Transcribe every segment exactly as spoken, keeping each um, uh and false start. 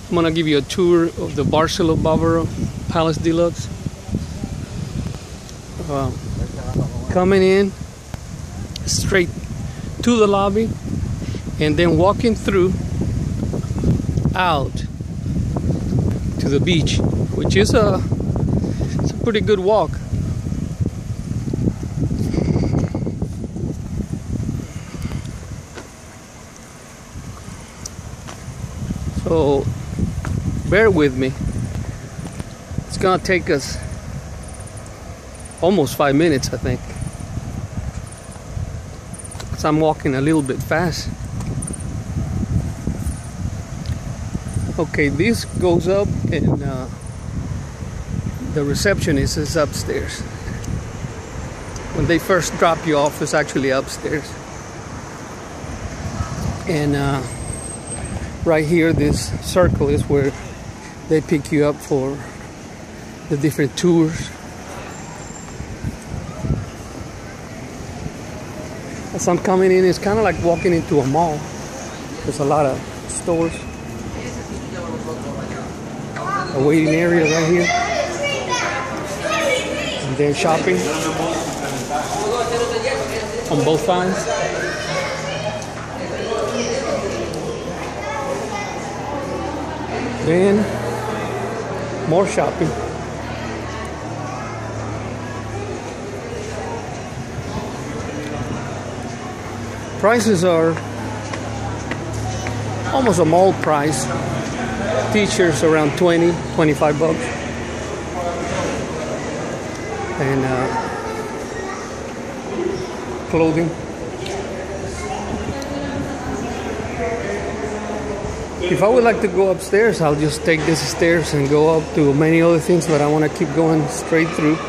I'm gonna give you a tour of the Barcelo Bavaro Palace Deluxe. Uh, coming in straight to the lobby and then walking through out to the beach, which is a, it's a pretty good walk. So bear with me. It's gonna take us almost five minutes, I think, because I'm walking a little bit fast. Okay, this goes up, and uh, the receptionist is upstairs. When they first drop you off, it's actually upstairs. And uh, right here, this circle is where they pick you up for the different tours. As I'm coming in, it's kind of like walking into a mall. There's a lot of stores. A waiting area right here. And then shopping on both sides. Then more shopping. Prices are almost a mall price. T-shirts around twenty, twenty-five bucks. And uh, clothing. If I would like to go upstairs, I'll just take these stairs and go up to many other things, but I want to keep going straight through.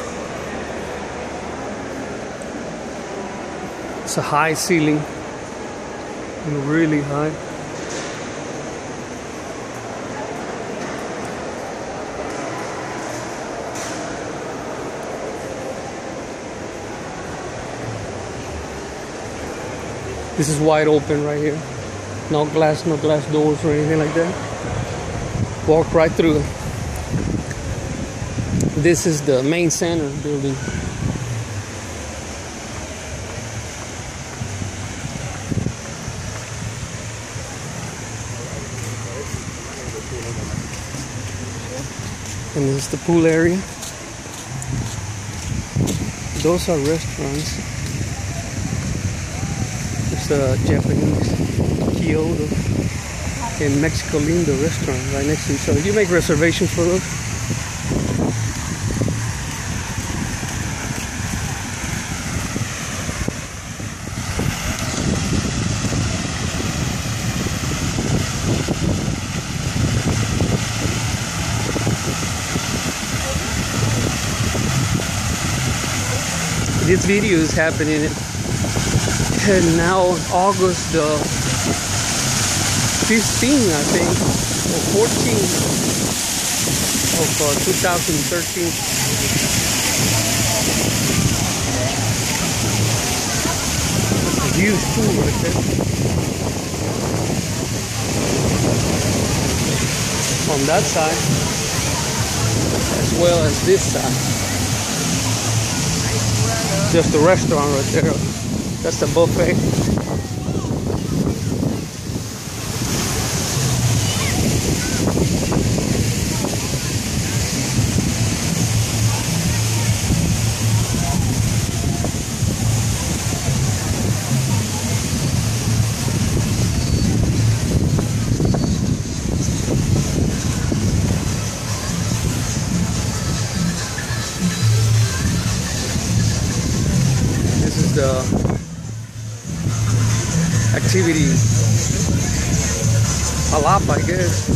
It's a high ceiling, and really high. This is wide open right here. No glass, no glass doors or anything like that. Walk right through. This is the main center building. And this is the pool area. Those are restaurants. There's a Japanese Kyoto and Mexico Lindo restaurant right next to each other. Do you make reservations for those? This video is happening and now August the fifteenth, I think, or fourteenth of uh, two thousand thirteen. That's a huge pool right there. On that side, as well as this side. Just the restaurant right there. That's the buffet. This is the activity a lot, I guess.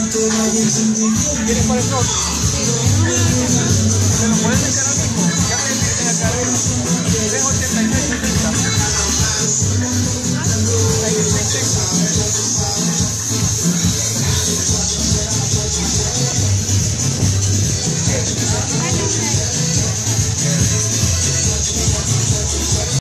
¿Quieres para el otro?